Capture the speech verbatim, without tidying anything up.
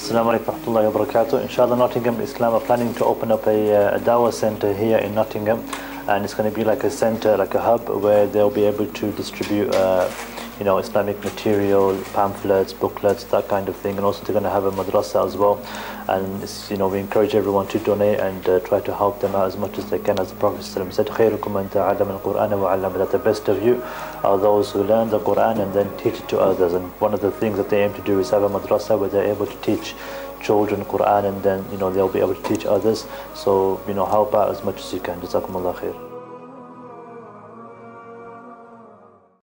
Assalamu alaikum wa rahmatullahi wa barakatuh. Inshallah, Nottingham Islam are planning to open up a, uh, a dawah center here in Nottingham, and it's going to be like a center, like a hub where they'll be able to distribute uh, you know, Islamic material, pamphlets, booklets, that kind of thing. And also they're going to have a madrasa as well. And it's, you know, we encourage everyone to donate and uh, try to help them out as much as they can. As the Prophet said, خَيْرُكُمْ مَنْ تَعَلَّمَ الْقُرْآنَ وَعَلَّمَ, that the best of you are those who learn the Quran and then teach it to others. And one of the things that they aim to do is have a madrasa where they're able to teach children Quran, and then, you know, they'll be able to teach others. So, you know, help out as much as you can. Jazakumullah khair.